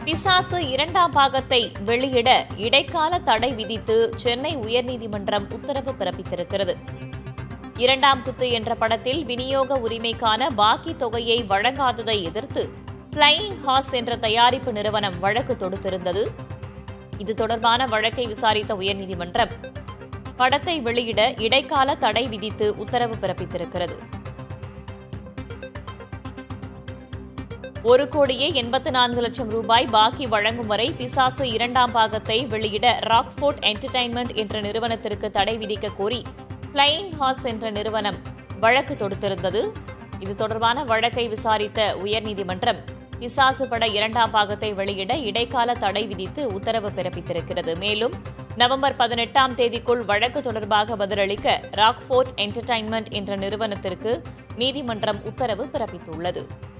பிசாசு இரண்டாம் பாகத்தை வெளியிட இடைக்கால தடை விதித்து சென்னை உயர்நீதிமன்றம் உத்தரவு பிறப்பித்திருக்கிறது. இரண்டாம் குத்து என்ற படத்தில் விநியோக உரிமைக்கான பாக்கி தொகையை வழங்காததை எதிர்த்து ஃப்ளையிங் ஹார்ஸ் என்ற தயாரிப்பு நிறுவனம் வழக்கு தொடுத்திருந்தது. இது தொடர்பான வழக்கை விசாரித்த உயர்நீதிமன்றம் படத்தை வெளியிட இடைக்கால தடை விதித்து உத்தரவு பிறப்பித்திருக்கிறது. 1,84,00,000 ரூபாய் பாக்கி வழங்கும் வரை பிசாசு இரண்டாம் பாகத்தை வெளியிட ராக்ஃபோர்ட் என்டர்டெயின்மெண்ட் என்ற நிறுவனத்திற்கு தடை விதிக்க கோரி ஃப்ளையிங் ஹார்ஸ் என்ற நிறுவனம் வழக்கு தொடுத்திருந்தது. இது தொடர்பான வழக்கை விசாரித்த உயர்நீதிமன்றம் பிசாசு பட இரண்டாம் பாகத்தை வெளியிட இடைக்கால தடை விதித்து உத்தரவு பிறப்பித்திருக்கிறது. மேலும் நவம்பர் 18ஆம் தேதிக்குள் வழக்கு தொடர்பாக பதிலளிக்க ராக்ஃபோர்ட் என்டர்டெயின்மெண்ட் என்ற நிறுவனத்திற்கு நீதிமன்றம் உத்தரவு பிறப்பித்துள்ளது.